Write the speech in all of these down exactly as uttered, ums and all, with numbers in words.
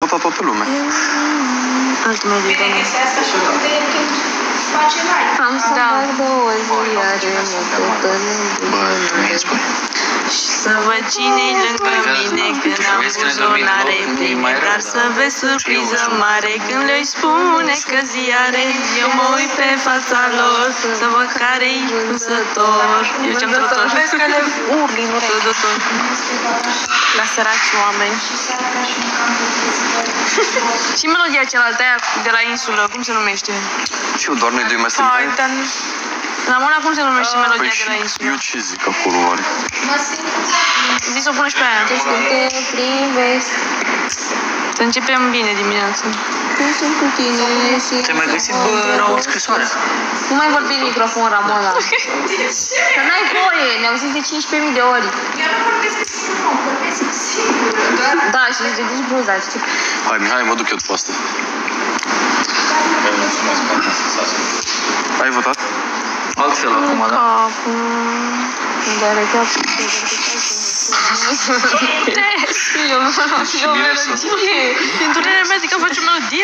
ascultat toată lumea. Altă melodie, doamne. Este asta și de când face live. Am să fac două ziare, Bă, mulțumesc, băi. să văd cine-i lângă mine când am buzunare pline, dar să vezi surpriză mare când le-i spune că ziare. Eu mă uit pe fața lor să văd care-i vânzător. Eu ce-am trădător. Vezi că le urli în urechi. Trădător. La săraci oameni. Și melodia cealaltă aia de la insulă, cum se numește? Și eu, doar noi doi mai suntem. Hai, dar... Ramona, cum se numește melodia de la Păi insulă? și eu ce zic acolo, oare? Zi să o pune și pe aia. Când te privesc, Să începem bine dimineața. când sunt cu tine și... Ți-ai mai găsit, bă, Raul, scrisoarea? Nu mai vorbi în microfon, Ramona. Că n-ai voie, ne-au zis de cincisprezece mii de ori. Eu nu vorbesc singur, vorbesc singur, doar... Da, și îți ridici bluza, știi? Hai, Mihai, mă duc eu după asta. Ai votat? Altfel acum, da? Capul... Îmi doare capul, îmi doare capul. Eu eu melodie. Din durerea mea zic că faci o melodie.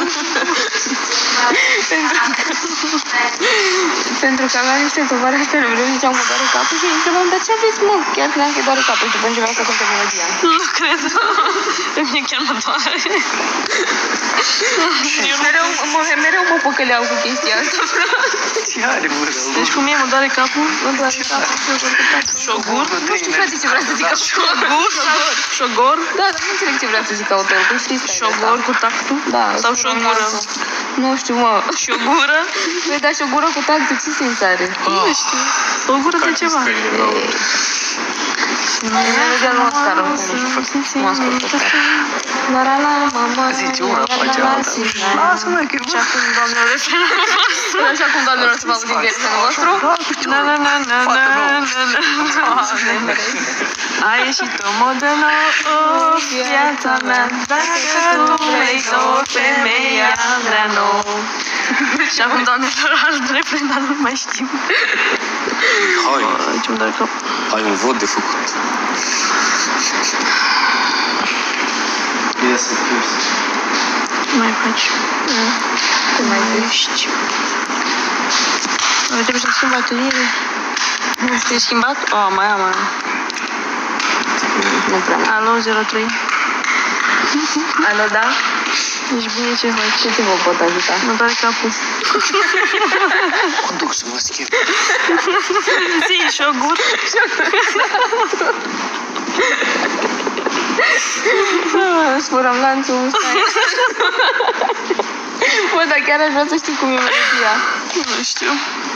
Pentru că aveam niște tovarăși care vreau ziceam mă doare capul și îi întrebam, dar ce aveți, mă? Chiar credeam că îi doare capul și după începeam să cânte melodia. Nu cred. Pe mine chiar mă doare. Eu mereu, mă, mereu mă păcăleau cu chestia asta. Ce are, bă, Raul? Deci cum e, mă doare capul? Mă doare capul și eu cu capul. Șogur? Nu știu, frate, ce vrea să zică Șogur? Șogor? Da, dar nu înțeleg ce vrea să zică autorul, cum știi stai Șogor cu tactul? Da. Sau șogură? Nu știu, mă. Șogură? Păi da, și o gură cu tactul, ce simț are? Nu știu. O gură de ceva. Melodia lui Oscar, nu m-a ascultat. La la la, mama, Zice una, face alta. Lasă-mă, că e Și acum, doamnelor, refrenul nostru. Așa cum, doamnelor, să vă auzim versul nostru. Na, na, na, na, na, na, na. A ieșit o modă nouă, viața mea, dacă tu vrei să o femeia mea nouă. Și acum, doamnelor, alt refren, dar nu mai știu. Hai, Ce-mi doare cap. ai un vot de făcut. Iese, iese. Ce mai faci? Ce mai ești? Noi trebuie să schimb bateriile. Te-ai schimbat? Oh, mai am, mai am. Nu prea. Alo, zero trei. Alo, da? Ești bine, ce faci? Ce te vă pot ajuta? Mă doare capul. Mă duc să mă schimb. Zi, șogur. Spuram lanțul, stai. Bă, dar chiar aș vrea să știu cum e melodia. Nu știu.